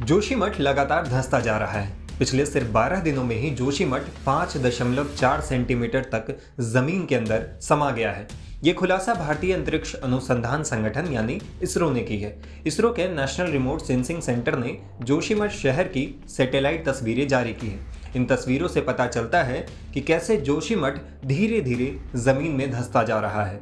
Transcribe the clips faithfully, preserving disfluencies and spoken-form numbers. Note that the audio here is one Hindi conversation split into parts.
जोशीमठ लगातार धंसता जा रहा है। पिछले सिर्फ बारह दिनों में ही जोशीमठ पाँच दशमलव चार सेंटीमीटर तक जमीन के अंदर समा गया है। ये खुलासा भारतीय अंतरिक्ष अनुसंधान संगठन यानी इसरो ने की है। इसरो के नेशनल रिमोट सेंसिंग सेंटर ने जोशीमठ शहर की सैटेलाइट तस्वीरें जारी की हैं। इन तस्वीरों से पता चलता है कि कैसे जोशीमठ धीरे धीरे जमीन में धंसता जा रहा है।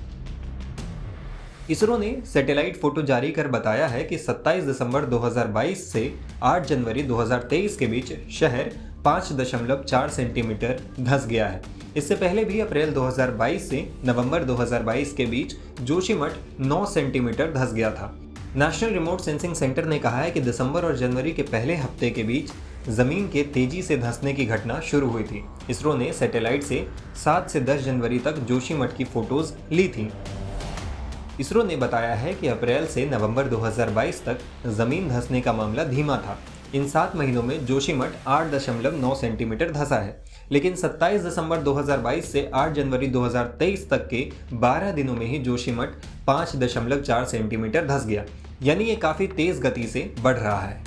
इसरो ने सैटेलाइट फोटो जारी कर बताया है कि सत्ताईस दिसंबर दो हज़ार बाईस से आठ जनवरी दो हज़ार तेईस के बीच शहर पाँच दशमलव चार सेंटीमीटर धंस गया है। इससे पहले भी अप्रैल दो हज़ार बाईस से नवंबर दो हज़ार बाईस के बीच जोशीमठ नौ सेंटीमीटर धंस गया था। नेशनल रिमोट सेंसिंग सेंटर ने कहा है कि दिसंबर और जनवरी के पहले हफ्ते के बीच जमीन के तेजी से धंसने की घटना शुरू हुई थी। इसरो ने सैटेलाइट से सात से दस जनवरी तक जोशीमठ की फोटोज ली थी। इसरो ने बताया है कि अप्रैल से नवंबर दो हज़ार बाईस तक जमीन धंसने का मामला धीमा था। इन सात महीनों में जोशीमठ आठ दशमलव नौ सेंटीमीटर धंसा है, लेकिन सत्ताईस दिसंबर दो हज़ार बाईस से आठ जनवरी दो हज़ार तेईस तक के बारह दिनों में ही जोशीमठ पाँच दशमलव चार सेंटीमीटर धंस गया, यानी ये काफी तेज गति से बढ़ रहा है।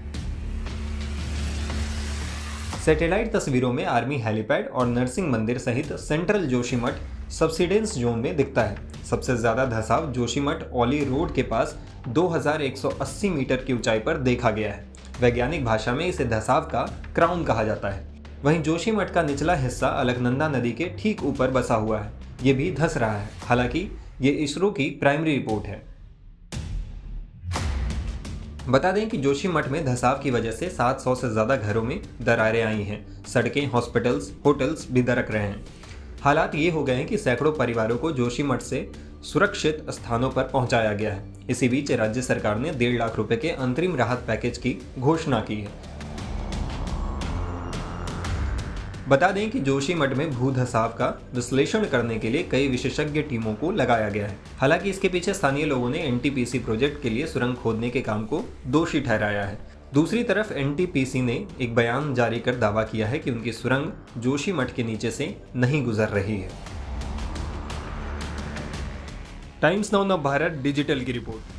सैटेलाइट तस्वीरों में आर्मी हेलीपैड और नरसिंह मंदिर सहित सेंट्रल जोशीमठ सबसिडेंस जोन में दिखता है। सबसे ज्यादा धंसाव जोशीमठ औली रोड के पास दो हज़ार एक सौ अस्सी मीटर की ऊंचाई पर देखा गया है। वैज्ञानिक भाषा में इसे धंसाव का क्राउन कहा जाता है। वहीं जोशीमठ का निचला हिस्सा अलकनंदा नदी के ठीक ऊपर बसा हुआ है। ये भी धंस रहा है। हालांकि ये इसरो की प्राइमरी रिपोर्ट है। बता दें कि जोशीमठ में धंसाव की वजह से सात सौ से ज्यादा घरों में दरारें आई हैं। सड़कें, हॉस्पिटल्स, होटल्स भी दरक रहे हैं। हालात ये हो गए हैं कि सैकड़ों परिवारों को जोशीमठ से सुरक्षित स्थानों पर पहुंचाया गया है। इसी बीच राज्य सरकार ने डेढ़ लाख रुपए के अंतरिम राहत पैकेज की घोषणा की है। बता दें कि जोशीमठ में भू धंसाव का विश्लेषण करने के लिए कई विशेषज्ञ टीमों को लगाया गया है। हालांकि इसके पीछे स्थानीय लोगों ने N T P C project के लिए सुरंग खोदने के काम को दोषी ठहराया है। दूसरी तरफ एन टी पी सी ने एक बयान जारी कर दावा किया है कि उनकी सुरंग जोशीमठ के नीचे से नहीं गुजर रही है। टाइम्स नाउ नव भारत डिजिटल की रिपोर्ट।